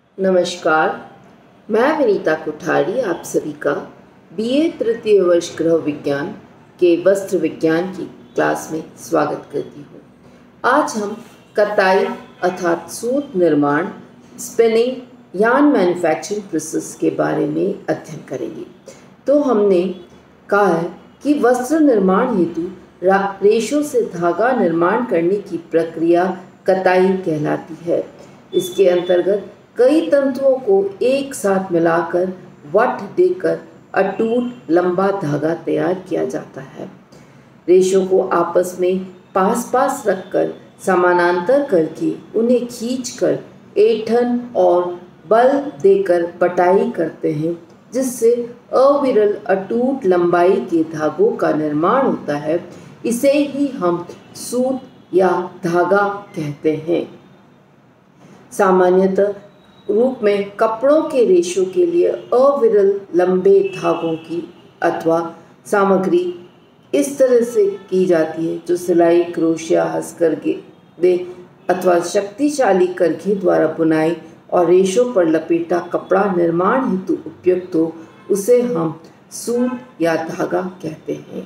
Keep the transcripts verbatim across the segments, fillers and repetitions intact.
नमस्कार, मैं विनीता कुठारी आप सभी का बीए तृतीय वर्ष गृह विज्ञान के वस्त्र विज्ञान की क्लास में स्वागत करती हूँ। आज हम कताई अर्थात सूत निर्माण, स्पिनिंग यार्न मैन्युफैक्चरिंग प्रोसेस के बारे में अध्ययन करेंगे। तो हमने कहा है कि वस्त्र निर्माण हेतु रेशों से धागा निर्माण करने की प्रक्रिया कताई कहलाती है। इसके अंतर्गत कई तंतुओं को एक साथ मिलाकर वट देकर अटूट लंबा धागा तैयार किया जाता है। रेशों को आपस में पास पास रखकर समानांतर करके उन्हें खींचकर ऐंठन और बल देकर बटाई करते हैं, जिससे अविरल अटूट लंबाई के धागों का निर्माण होता है। इसे ही हम सूत या धागा कहते हैं। सामान्यतः रूप में कपड़ों के रेशों के लिए अविरल लंबे धागों की अथवा सामग्री इस तरह से की जाती है जो सिलाई, क्रोशिया, हस्तकरघे अथवा शक्तिशाली करघे द्वारा बुनाई और रेशों पर लपेटा कपड़ा निर्माण हेतु उपयुक्त हो, उसे हम सूत या धागा कहते हैं।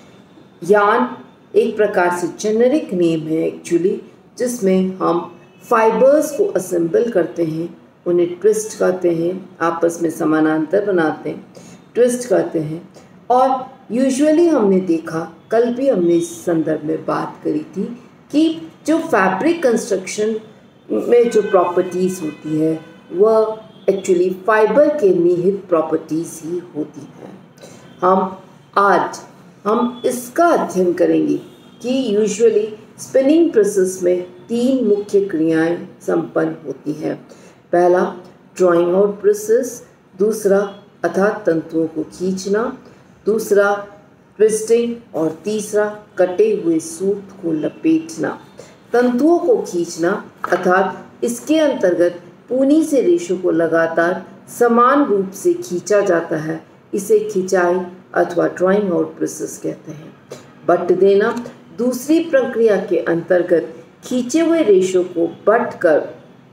यार्न एक प्रकार से जेनेरिक नेम है एक्चुअली, जिसमें हम फाइबर्स को असेंबल करते हैं, उन्हें ट्विस्ट करते हैं, आपस में समानांतर बनाते हैं, ट्विस्ट करते हैं। और यूजुअली हमने देखा, कल भी हमने इस संदर्भ में बात करी थी कि जो फैब्रिक कंस्ट्रक्शन में जो प्रॉपर्टीज़ होती है वह एक्चुअली फाइबर के निहित प्रॉपर्टीज़ ही होती हैं। हम आज हम इसका अध्ययन करेंगे कि यूजुअली स्पिनिंग प्रोसेस में तीन मुख्य क्रियाएं संपन्न होती हैं। पहला ड्राइंग आउट प्रोसेस, दूसरा अर्थात तंतुओं को खींचना, दूसरा ट्विस्टिंग और तीसरा कटे हुए सूत को लपेटना। तंतुओं को खींचना अर्थात इसके अंतर्गत पूनी से रेशों को लगातार समान रूप से खींचा जाता है, इसे खिंचाई अथवा ड्राइंग आउट प्रोसेस कहते हैं। बट देना दूसरी प्रक्रिया के अंतर्गत खींचे हुए रेशों को बट कर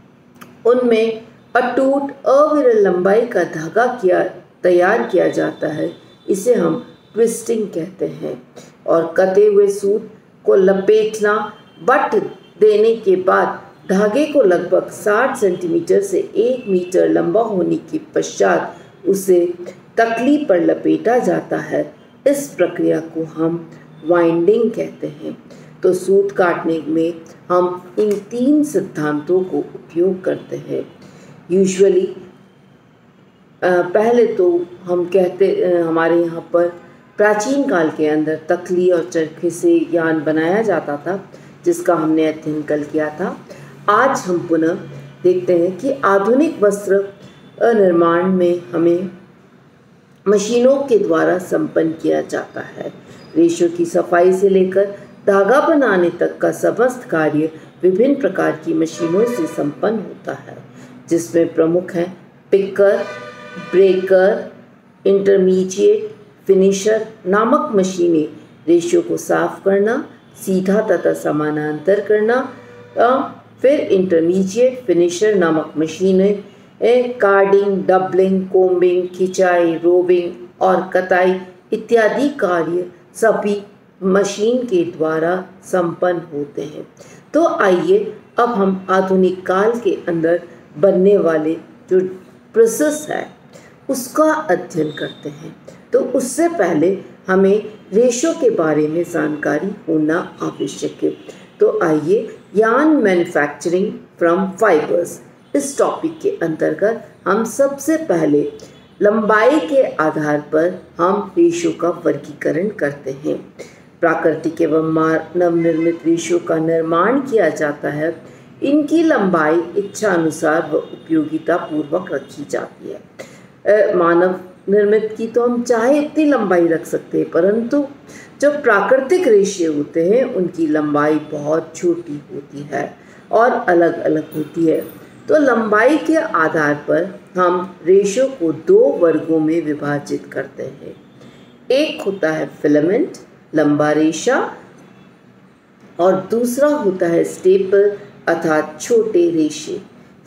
उनमें अटूट अविरल लंबाई का धागा किया तैयार किया जाता है, इसे हम ट्विस्टिंग कहते हैं। और कटे हुए सूत को लपेटना, बट देने के बाद धागे को लगभग साठ सेंटीमीटर से एक मीटर लंबा होने के पश्चात उसे तकली पर लपेटा जाता है। इस प्रक्रिया को हम वाइंडिंग कहते हैं। तो सूत काटने में हम इन तीन सिद्धांतों को उपयोग करते हैं। यूजुअली पहले तो हम कहते हमारे यहाँ पर प्राचीन काल के अंदर तकली और चरखे से यार्न बनाया जाता था, जिसका हमने अध्ययन कल किया था। आज हम पुनः देखते हैं कि आधुनिक वस्त्र निर्माण में हमें मशीनों के द्वारा संपन्न किया जाता है। रेशों की सफाई से लेकर धागा बनाने तक का समस्त कार्य विभिन्न प्रकार की मशीनों से संपन्न होता है, जिसमें प्रमुख हैं पिकर, ब्रेकर, इंटरमीडिएट, फिनिशर नामक मशीनें रेशों को साफ करना, सीधा तथा समानांतर करना। फिर इंटरमीडिएट, फिनिशर नामक मशीनें कार्डिंग, डबलिंग, कोम्बिंग, खिंचाई, रोविंग और कताई इत्यादि कार्य सभी मशीन के द्वारा संपन्न होते हैं। तो आइए अब हम आधुनिक काल के अंदर बनने वाले जो प्रोसेस है उसका अध्ययन करते हैं। तो उससे पहले हमें रेशों के बारे में जानकारी होना आवश्यक है। तो आइए यार्न मैन्युफैक्चरिंग फ्रॉम फाइबर्स, इस टॉपिक के अंतर्गत हम सबसे पहले लंबाई के आधार पर हम रेशों का वर्गीकरण करते हैं। प्राकृतिक एवं नवनिर्मित रेशों का निर्माण किया जाता है। इनकी लंबाई इच्छा अनुसार व उपयोगिता पूर्वक रखी जाती है। मानव निर्मित की तो हम चाहे इतनी लंबाई रख सकते हैं, परंतु जो प्राकृतिक रेशे होते हैं उनकी लंबाई बहुत छोटी होती है और अलग अलग होती है। तो लंबाई के आधार पर हम रेशों को दो वर्गों में विभाजित करते हैं। एक होता है फिलामेंट, लंबा रेशा, और दूसरा होता है स्टेपल अर्थात छोटे रेशे।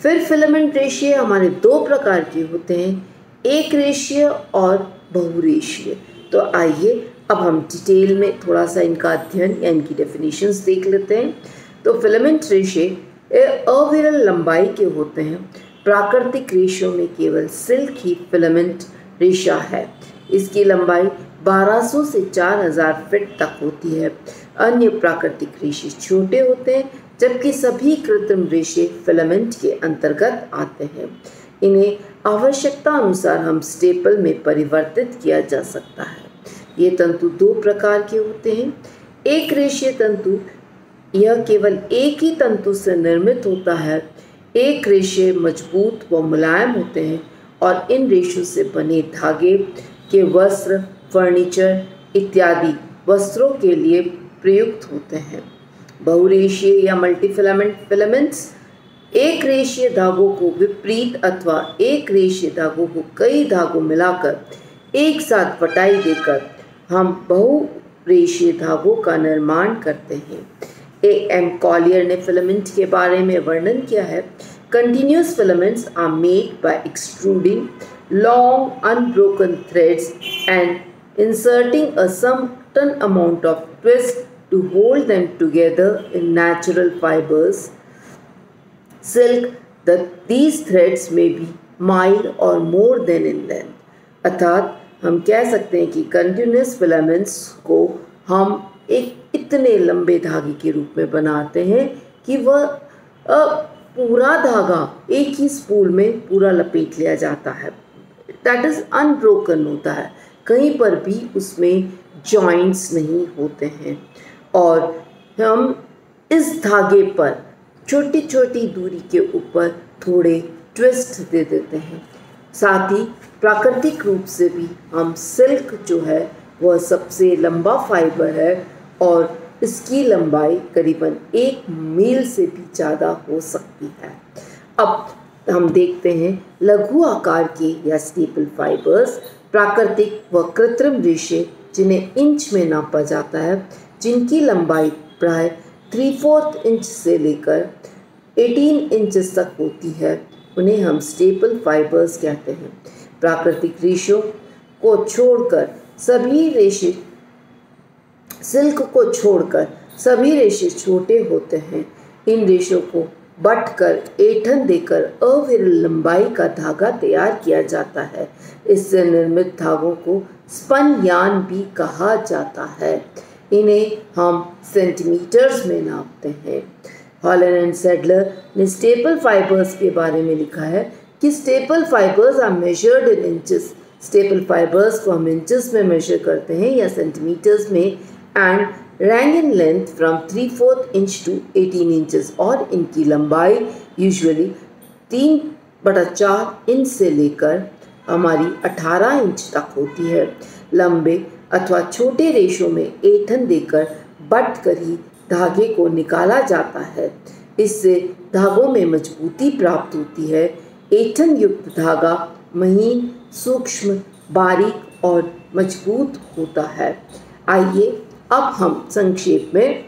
फिर फिलामेंट रेशे हमारे दो प्रकार के होते हैं, एक रेशीय और बहुरेशीय। तो आइए अब हम डिटेल में थोड़ा सा इनका अध्ययन या इनकी डेफिनेशंस देख लेते हैं। तो फिलामेंट रेशे अविरल लंबाई के होते हैं। प्राकृतिक रेशों में केवल सिल्क ही फिलामेंट रेशा है। इसकी लंबाई बारह सौ से चार हज़ार फीट तक होती है। अन्य प्राकृतिक रेशे छोटे होते हैं, जबकि सभी कृत्रिम रेशे फिलामेंट के अंतर्गत आते हैं। इन्हें आवश्यकता अनुसार हम स्टेपल में परिवर्तित किया जा सकता है। ये तंतु दो प्रकार के होते हैं। एक रेशीय तंतु, यह केवल एक ही तंतु से निर्मित होता है। एक रेशे मजबूत व मुलायम होते हैं और इन रेशों से बने धागे के वस्त्र, फर्नीचर इत्यादि वस्त्रों के लिए प्रयुक्त होते हैं। बहुरेशीय या मल्टीफिलामेंट फिलामेंट्स एक रेशीय धागों को विपरीत अथवा एक रेशीय धागों को कई धागों मिलाकर एक साथ बटाई देकर हम बहुरेशीय धागों का निर्माण करते हैं। ए एम कॉलियर ने फिलामेंट के बारे में वर्णन किया है। Continuous filaments are made by extruding long unbroken threads and inserting a certain amount of twist to hold them together in natural fibers. Silk, that these threads may be mile or more than in length. अर्थात हम कह सकते हैं कि continuous filaments को हम एक इतने लंबे धागे के रूप में बनाते हैं कि वह पूरा धागा एक ही स्पूल में पूरा लपेट लिया जाता है। दैट इज़ अनब्रोकन होता है, कहीं पर भी उसमें जॉइंट्स नहीं होते हैं। और हम इस धागे पर छोटी छोटी दूरी के ऊपर थोड़े ट्विस्ट दे देते हैं। साथ ही प्राकृतिक रूप से भी हम सिल्क जो है वह सबसे लंबा फाइबर है और इसकी लंबाई करीबन एक मील से भी ज़्यादा हो सकती है। अब हम देखते हैं लघु आकार के या स्टेपल फाइबर्स, प्राकृतिक व कृत्रिम रेशे जिन्हें इंच में नापा जाता है, जिनकी लंबाई प्राय थ्री फोर्थ इंच से लेकर अठारह इंच तक होती है, उन्हें हम स्टेपल फाइबर्स कहते हैं। प्राकृतिक रेशों को छोड़कर सभी रेशे सिल्क को छोड़कर सभी रेशे छोटे होते हैं। इन रेशों को बट कर ऐंठन देकर अविरल लंबाई का धागा तैयार किया जाता है। इससे निर्मित धागों को स्पन यार्न भी कहा जाता है। इन्हें हम सेंटीमीटर्स में नापते हैं। हॉलन एंड सैडलर ने स्टेपल फाइबर्स के बारे में लिखा है कि staple fibres are measured in inches. Staple fibres को हम इंचेस में मेजर करते हैं या सेंटीमीटर्स में, and range in length from three fourth inch to eighteen inches, और इनकी लंबाई यूजुअली तीन बटा चार इंच से लेकर हमारी अठारह इंच तक होती है। लंबे अथवा छोटे रेशों में ऐंठन देकर बट कर ही धागे को निकाला जाता है। इससे धागों में मजबूती प्राप्त होती है। ऐंठन युक्त धागा महीन, सूक्ष्म, बारीक और मजबूत होता है। आइए अब हम संक्षेप में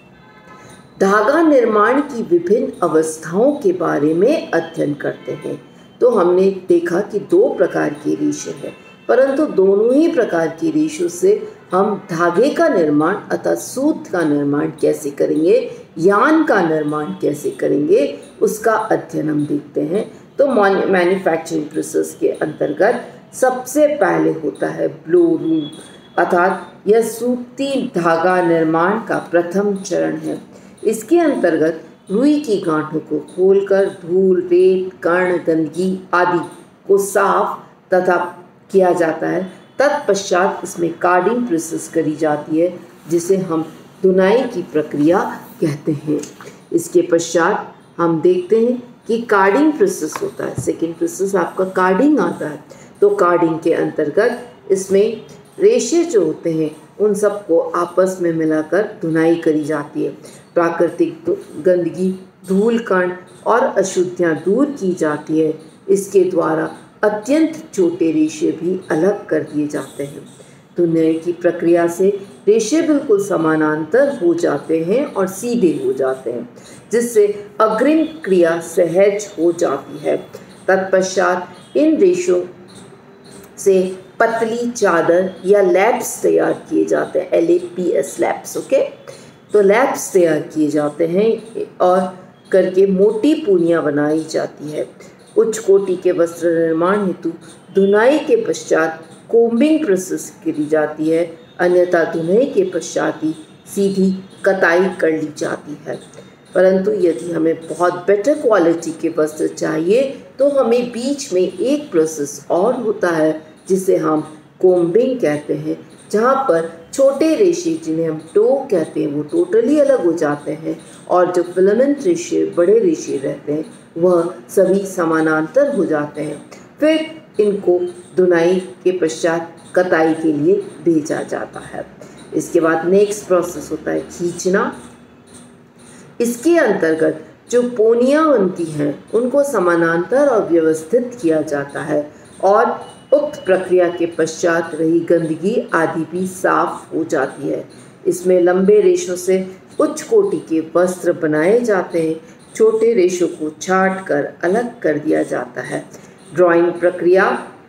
धागा निर्माण की विभिन्न अवस्थाओं के बारे में अध्ययन करते हैं। तो हमने देखा कि दो प्रकार के रेशे हैं, परंतु दोनों ही प्रकार के रेशों से हम धागे का निर्माण अर्थात सूत का निर्माण कैसे करेंगे, यान का निर्माण कैसे करेंगे, उसका अध्ययन हम देखते हैं। तो मैन्युफैक्चरिंग प्रोसेस के अंतर्गत सबसे पहले होता है ब्लो रूम, अर्थात यह सूती धागा निर्माण का प्रथम चरण है। इसके अंतर्गत रुई की गांठों को खोलकर धूल, रेत, कण, गंदगी आदि को साफ तथा किया जाता है। तत्पश्चात इसमें कार्डिंग प्रोसेस करी जाती है, जिसे हम धुनाई की प्रक्रिया कहते हैं। इसके पश्चात हम देखते हैं कि कार्डिंग प्रोसेस होता है। सेकेंड प्रोसेस आपका कार्डिंग आता है। तो कार्डिंग के अंतर्गत इसमें रेशे जो होते हैं उन सबको आपस में मिलाकर धुनाई करी जाती है। प्राकृतिक गंदगी, धूल, कण और अशुद्धियाँ दूर की जाती है। इसके द्वारा अत्यंत छोटे रेशे भी अलग कर दिए जाते हैं। धुनाई की प्रक्रिया से रेशे बिल्कुल समानांतर हो जाते हैं और सीधे हो जाते हैं, जिससे अग्रिम क्रिया सहज हो जाती है। तत्पश्चात इन रेशों से पतली चादर या लैप्स तैयार किए जाते हैं, L A P S laps. Okay, तो लैप्स तैयार किए जाते हैं और करके मोटी पूनियाँ बनाई जाती है। उच्च कोटि के वस्त्र निर्माण हेतु धुनाई के पश्चात कोम्बिंग प्रोसेस की जाती है, अन्यथा धुनाई के पश्चात ही सीधी कताई कर ली जाती है। परंतु यदि हमें बहुत बेटर क्वालिटी के वस्त्र चाहिए तो हमें बीच में एक प्रोसेस और होता है जिसे हम कोम्बिंग कहते हैं, जहाँ पर छोटे रेशे जिन्हें हम टो कहते हैं वो टोटली अलग हो जाते हैं और जो फिलामेंट रेशे बड़े रेशे रहते हैं वह सभी समानांतर हो जाते हैं। फिर इनको धुनाई के पश्चात कताई के लिए भेजा जाता है। इसके बाद नेक्स्ट प्रोसेस होता है खींचना। इसके अंतर्गत जो पोनियाँ बनती हैं उनको समानांतर और व्यवस्थित किया जाता है और उक्त प्रक्रिया के पश्चात रही गंदगी आदि भी साफ हो जाती है। इसमें लंबे रेशों से उच्च कोटि के वस्त्र बनाए जाते हैं, छोटे रेशों को छांट कर अलग कर दिया जाता है। ड्राइंग प्रक्रिया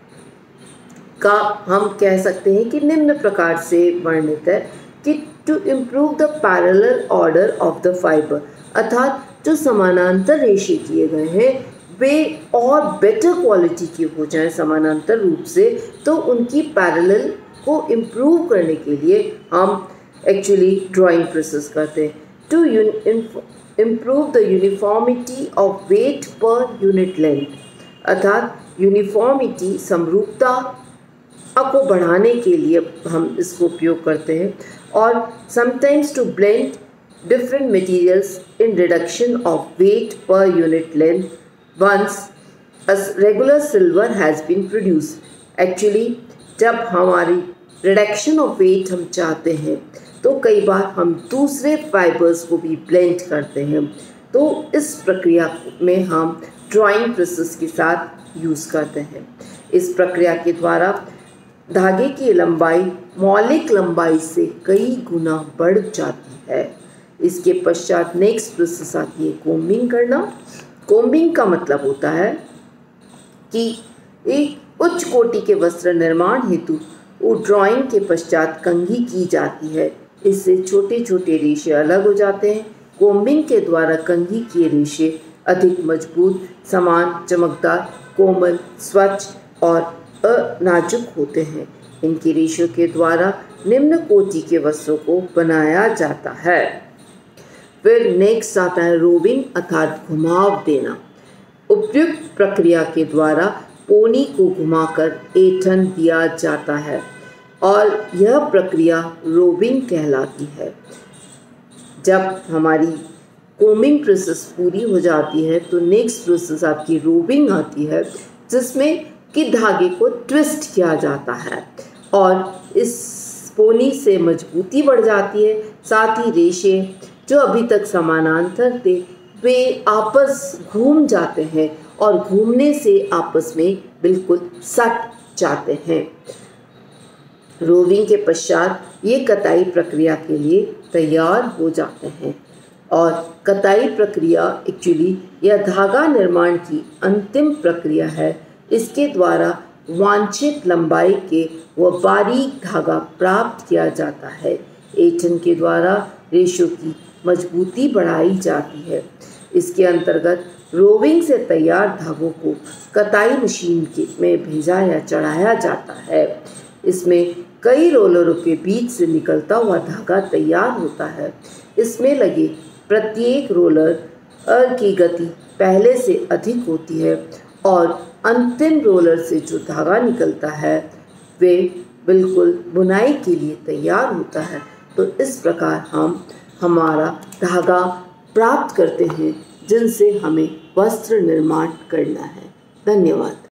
का हम कह सकते हैं कि निम्न प्रकार से वर्णित है कि to improve the parallel order of the fibre, अर्थात जो समानांतर रेशे किए गए हैं वे और बेटर क्वालिटी के हो जाएं समानांतर रूप से, तो उनकी पैरेलल को इम्प्रूव करने के लिए हम एक्चुअली ड्राइंग प्रोसेस करते हैं। To improve the uniformity of weight per unit length, अर्थात यूनिफॉर्मिटी समरूपता को बढ़ाने के लिए हम इसको उपयोग करते हैं। और sometimes to blend different materials in reduction of weight per unit length once a regular sliver has been produce. Actually जब हमारी रिडक्शन ऑफ वेट हम चाहते हैं तो कई बार हम दूसरे फाइबर्स को भी ब्लेंड करते हैं, तो इस प्रक्रिया में हम ड्राइंग प्रोसेस के साथ यूज़ करते हैं। इस प्रक्रिया के द्वारा धागे की लंबाई मौलिक लंबाई से कई गुना बढ़ जाती है। इसके पश्चात नेक्स्ट प्रोसेस आती है कोम्बिंग करना। कोम्बिंग का मतलब होता है कि एक उच्च कोटि के वस्त्र निर्माण हेतु ड्राइंग के पश्चात कंघी की जाती है। इससे छोटे छोटे रेशे अलग हो जाते हैं। कोम्बिंग के द्वारा कंघी किए रेशे अधिक मजबूत, समान, चमकदार, कोमल, स्वच्छ और अनाजुक होते हैं। इनके रेशों के द्वारा निम्न कोटि के वस्त्रों को बनाया जाता है। फिर नेक्स्ट आता है रोबिंग, अर्थात घुमाव देना। उपयुक्त प्रक्रिया के द्वारा पोनी को घुमाकर ऐंठन दिया जाता है और यह प्रक्रिया रोबिंग कहलाती है। जब हमारी कोमिंग प्रोसेस पूरी हो जाती है तो नेक्स्ट प्रोसेस आपकी रोबिंग आती है, जिसमें कि धागे को ट्विस्ट किया जाता है और इस पोनी से मजबूती बढ़ जाती है। साथ ही रेशे जो अभी तक समानांतर थे वे आपस घूम जाते हैं और घूमने से आपस में बिल्कुल सट जाते हैं। रोविंग के पश्चात ये कताई प्रक्रिया के लिए तैयार हो जाते हैं और कताई प्रक्रिया एक्चुअली यह धागा निर्माण की अंतिम प्रक्रिया है। इसके द्वारा वांछित लंबाई के व बारीक धागा प्राप्त किया जाता है। ऐंठन के द्वारा रेशों की मजबूती बढ़ाई जाती है। इसके अंतर्गत रोविंग से तैयार धागों को कताई मशीन के में भेजा या चढ़ाया जाता है। इसमें कई रोलरों के बीच से निकलता हुआ धागा तैयार होता है। इसमें लगे प्रत्येक रोलर की गति पहले से अधिक होती है और अंतिम रोलर से जो धागा निकलता है वे बिल्कुल बुनाई के लिए तैयार होता है। तो इस प्रकार हम हमारा धागा प्राप्त करते हैं जिनसे हमें वस्त्र निर्माण करना है। धन्यवाद।